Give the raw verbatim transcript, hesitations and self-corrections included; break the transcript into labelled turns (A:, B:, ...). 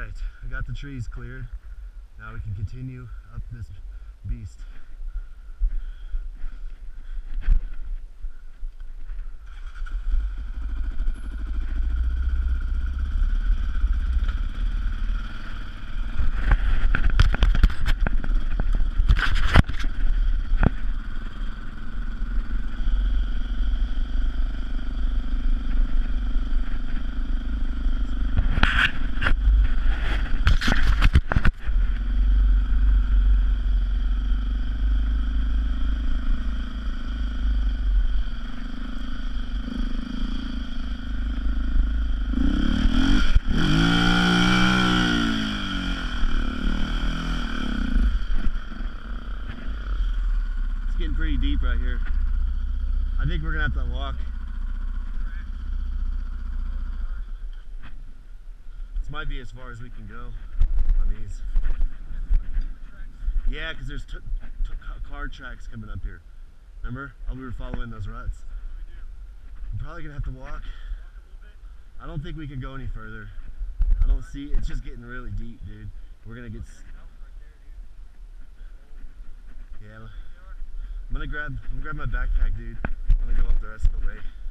A: Alright, I got the trees cleared. Now we can continue up this beast. Getting pretty deep right here. I think we're gonna have to walk. This might be as far as we can go on these. Yeah, because there's t t car tracks coming up here. Remember? Oh, we were following those ruts. We're probably gonna have to walk. I don't think we can go any further. I don't see, it's just getting really deep, dude. We're gonna get, yeah. I'm gonna grab, I'm gonna grab my backpack, dude. I'm gonna go up the rest of the way.